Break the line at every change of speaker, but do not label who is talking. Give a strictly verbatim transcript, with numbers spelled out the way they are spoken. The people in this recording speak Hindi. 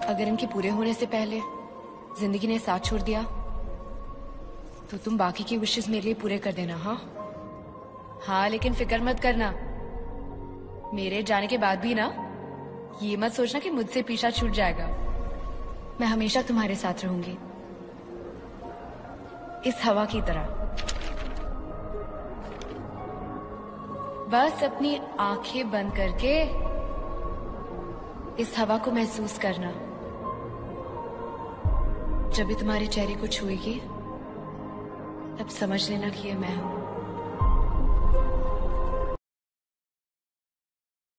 अगर इनके पूरे होने से पहले जिंदगी ने साथ छोड़ दिया तो तुम बाकी की विशेष मेरे लिए पूरे कर देना। हाँ हाँ, लेकिन फिक्र मत करना, मेरे जाने के बाद भी ना ये मत सोचना कि मुझसे पीछा छूट जाएगा। मैं हमेशा तुम्हारे साथ रहूंगी, इस हवा की तरह। बस अपनी आंखें बंद करके इस हवा को महसूस करना। जब भी तुम्हारे चेहरे को छुएगी तब समझ लेना कि ये मैं हूं।